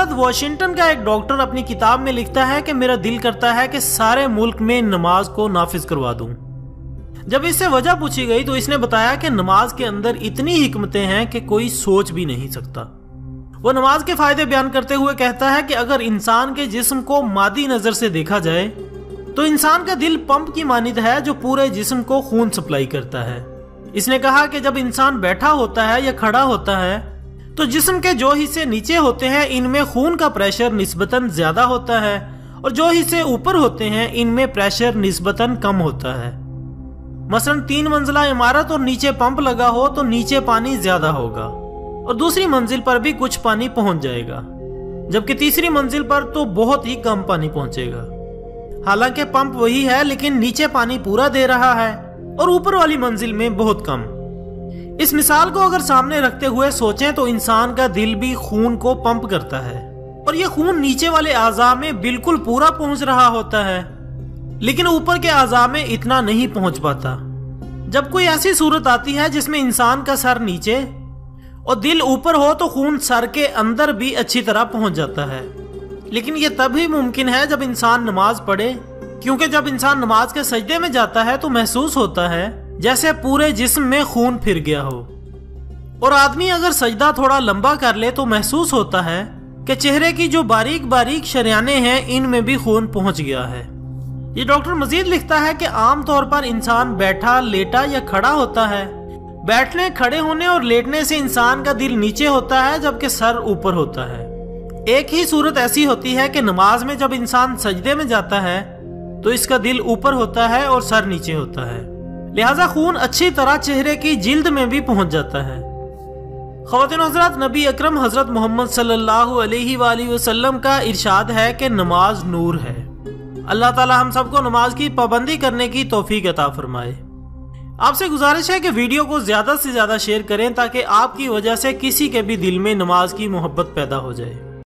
हजरत Washington का एक doctor अपनी किताब में लिखता है कि मेरा दिल करता है कि सारे मुल्क में नमाज को नाफिज करवा दूं। जब इससे वजह पूछी गई तो इसने बताया कि नमाज के अंदर इतनी हिकमतें हैं कि कोई सोच भी नहीं सकता। वो नमाज के फायदे बयान करते हुए कहता है कि अगर इंसान के जिस्म को मादी नजर से देखा जाए तो इंसान का दिल पंप की मानिंद है जो पूरे जिस्म को खून सप्लाई करता है। इसने कहा कि जब इंसान बैठा होता है या खड़ा होता है तो जिस्म के जो हिस्से नीचे होते हैं इनमें खून का प्रेशर निस्बतन ज्यादा होता है और जो हिस्से ऊपर होते हैं इनमें प्रेशर निस्बतन कम होता है। मसलन 3 मंजिला इमारत और नीचे पंप लगा हो तो नीचे पानी ज्यादा होगा और दूसरी मंजिल पर भी कुछ पानी पहुंच जाएगा, जबकि तीसरी मंजिल पर तो बहुत ही कम पानी पहुंचेगा। हालांकि पंप वही है लेकिन नीचे पानी पूरा दे रहा है और ऊपर वाली मंजिल में बहुत कम। इस मिसाल को अगर सामने रखते हुए सोचें तो इंसान का दिल भी खून को पंप करता है और ये खून नीचे वाले आज़ा में बिल्कुल पूरा पहुंच रहा होता है, लेकिन ऊपर के आज़ा में इतना नहीं पहुंच पाता। जब कोई ऐसी सूरत आती है जिसमें इंसान का सर नीचे और दिल ऊपर हो तो खून सर के अंदर भी अच्छी तरह पहुंच जाता है, लेकिन यह तभी मुमकिन है जब इंसान नमाज पढ़े, क्योंकि जब इंसान नमाज के सजदे में जाता है तो महसूस होता है जैसे पूरे जिस्म में खून फिर गया हो। और आदमी अगर सजदा थोड़ा लंबा कर ले तो महसूस होता है कि चेहरे की जो बारीक बारीक शरियाने हैं इनमें भी खून पहुंच गया है। ये डॉक्टर मजीद लिखता है कि आमतौर पर इंसान बैठा, लेटा या खड़ा होता है। बैठने, खड़े होने और लेटने से इंसान का दिल नीचे होता है जबकि सर ऊपर होता है। एक ही सूरत ऐसी होती है कि नमाज में जब इंसान सजदे में जाता है तो इसका दिल ऊपर होता है और सर नीचे होता है, लिहाजा खून अच्छी तरह चेहरे की जिल्द में भी पहुंच जाता है। ख़वातीन हज़रात, नबी अकरम हज़रत मोहम्मद सल्लल्लाहु अलैहि वसल्लम का इरशाद है कि नमाज नूर है। अल्लाह ताला हम सबको नमाज की पाबंदी करने की तौफीक अता फरमाए। आपसे गुजारिश है कि वीडियो को ज्यादा से ज्यादा शेयर करें ताकि आपकी वजह से किसी के भी दिल में नमाज की मोहब्बत पैदा हो जाए।